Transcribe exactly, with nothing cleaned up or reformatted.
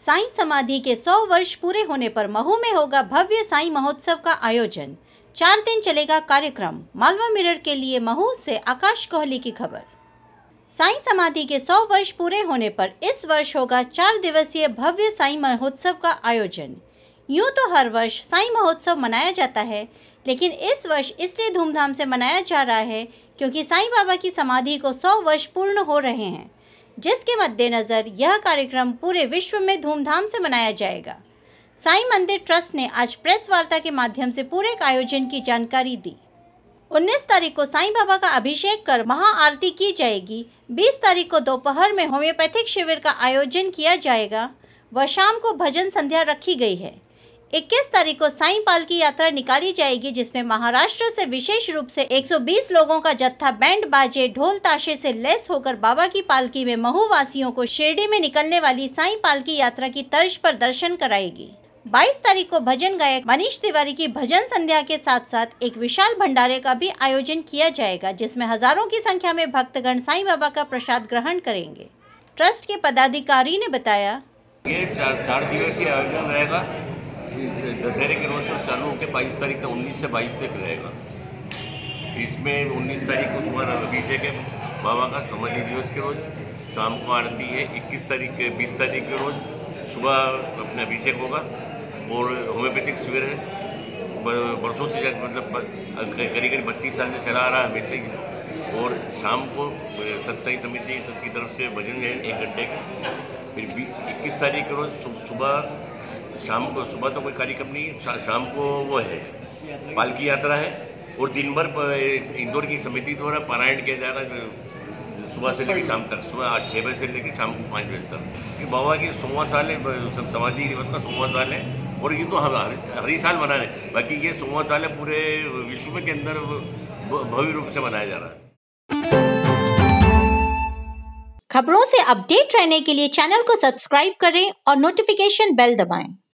साईं समाधि के सौ वर्ष पूरे होने पर महू में होगा भव्य साईं महोत्सव का आयोजन। चार दिन चलेगा कार्यक्रम। मालवा मिरर के लिए महू से आकाश कोहली की खबर। साईं समाधि के सौ वर्ष पूरे होने पर इस वर्ष होगा चार दिवसीय भव्य साईं महोत्सव का आयोजन। यूं तो हर वर्ष साईं महोत्सव मनाया जाता है, लेकिन इस वर्ष इसलिए धूमधाम से मनाया जा रहा है क्योंकि साईं बाबा की समाधि को सौ वर्ष पूर्ण हो रहे हैं, जिसके मद्देनजर यह कार्यक्रम पूरे विश्व में धूमधाम से मनाया जाएगा। साईं मंदिर ट्रस्ट ने आज प्रेस वार्ता के माध्यम से पूरे आयोजन की जानकारी दी। उन्नीस तारीख को साईं बाबा का अभिषेक कर महाआरती की जाएगी। बीस तारीख को दोपहर में होम्योपैथिक शिविर का आयोजन किया जाएगा व शाम को भजन संध्या रखी गई है। इक्कीस तारीख को साईं पालकी यात्रा निकाली जाएगी, जिसमें महाराष्ट्र से विशेष रूप से एक सौ बीस लोगों का जत्था बैंड बाजे ढोल ताशे से लैस होकर बाबा की पालकी में महू वासियों को शिरडी में निकलने वाली साईं पालकी यात्रा की तर्ज पर दर्शन कराएगी। बाईस तारीख को भजन गायक मनीष तिवारी की भजन संध्या के साथ साथ एक विशाल भंडारे का भी आयोजन किया जाएगा, जिसमें हजारों की संख्या में भक्तगण साईं बाबा का प्रसाद ग्रहण करेंगे। ट्रस्ट के पदाधिकारी ने बताया, ये चार, चार दिवसीय आयोजन रहेगा। दशहरे के रोज से चालू होकर बाईस तारीख तक उन्नीस से बाईस तक रहेगा। इसमें उन्नीस तारीख को सुबह अभिषेक है बाबा का समाधि दिवस के रोज, शाम को आरती है। इक्कीस तारीख बीस तारीख के रोज सुबह अपने अभिषेक होगा और होम्योपैथिक शिविर है। बरसों से मतलब करीब करीब बत्तीस साल से चला आ रहा है हमेशा ही। और शाम को सत्संग समिति की तरफ से भजन है एक घंटे का। फिर इक्कीस तारीख के रोज सुबह शाम को सुबह तो कोई कार्यक्रम नहीं है, शा, शाम को वो है पालकी यात्रा है। और दिन भर इंदौर की समिति द्वारा पारायण किया जा रहा है सुबह से लेकर शाम तक, सुबह आज छः बजे से लेकर शाम को पाँच बजे तक। ये बाबा की सौवां साल है, समाधि दिवस का सौवां साल है और ये तो हर हर ही साल मना रहे हैं। बाकी ये सौवां साल है पूरे विश्व के अंदर भव्य रूप से मनाया जा रहा है। खबरों से अपडेट रहने के लिए चैनल को सब्सक्राइब करें और नोटिफिकेशन बेल दबाएं।